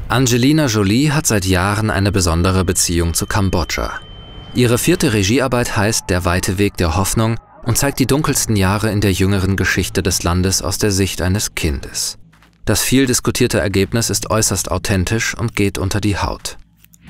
Angelina Jolie hat seit Jahren eine besondere Beziehung zu Kambodscha. Ihre 4. Regiearbeit heißt Der weite Weg der Hoffnung und zeigt die dunkelsten Jahre in der jüngeren Geschichte des Landes aus der Sicht eines Kindes. Das viel diskutierte Ergebnis ist äußerst authentisch und geht unter die Haut.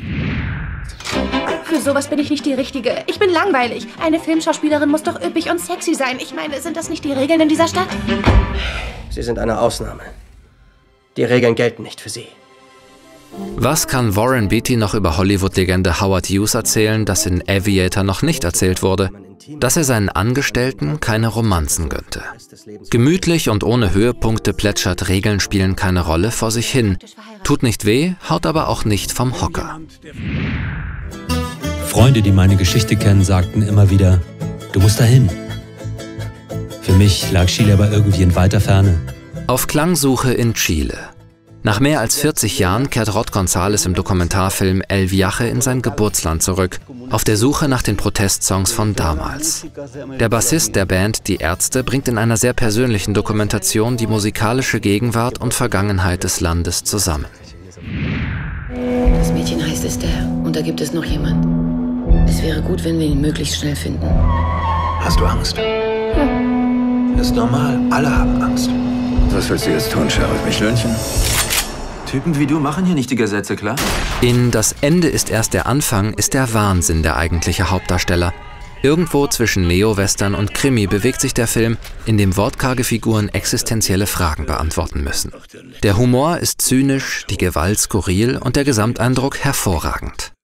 Für sowas bin ich nicht die Richtige. Ich bin langweilig. Eine Filmschauspielerin muss doch üppig und sexy sein. Ich meine, sind das nicht die Regeln in dieser Stadt? Sie sind eine Ausnahme. Die Regeln gelten nicht für Sie. Was kann Warren Beatty noch über Hollywood-Legende Howard Hughes erzählen, das in Aviator noch nicht erzählt wurde? Dass er seinen Angestellten keine Romanzen gönnte. Gemütlich und ohne Höhepunkte plätschert Regeln spielen keine Rolle vor sich hin. Tut nicht weh, haut aber auch nicht vom Hocker. Freunde, die meine Geschichte kennen, sagten immer wieder, du musst dahin. Für mich lag Chile aber irgendwie in weiter Ferne. Auf Klangsuche in Chile. Nach mehr als 40 Jahren kehrt Rod González im Dokumentarfilm El Viaje in sein Geburtsland zurück, auf der Suche nach den Protestsongs von damals. Der Bassist der Band Die Ärzte bringt in einer sehr persönlichen Dokumentation die musikalische Gegenwart und Vergangenheit des Landes zusammen. Das Mädchen heißt Esther und da gibt es noch jemand. Es wäre gut, wenn wir ihn möglichst schnell finden. Hast du Angst? Ja. Ist normal. Alle haben Angst. Was willst du jetzt tun, Sheriff Michelönchen? Typen wie du machen hier nicht die Gesetze, klar? In Das Ende ist erst der Anfang ist der Wahnsinn der eigentliche Hauptdarsteller. Irgendwo zwischen Neo-Western und Krimi bewegt sich der Film, in dem wortkarge Figuren existenzielle Fragen beantworten müssen. Der Humor ist zynisch, die Gewalt skurril und der Gesamteindruck hervorragend.